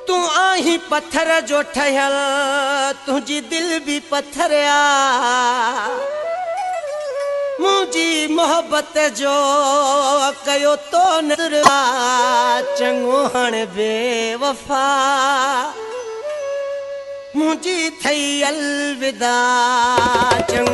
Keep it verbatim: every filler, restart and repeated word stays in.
तू आही पत्थर जो ठहल तुझी दिल भी पत्थर आ मुझी मोहब्बत जो कयो तो नजरा चंगो हण बेवफा मुझी थई अलविदा चंगो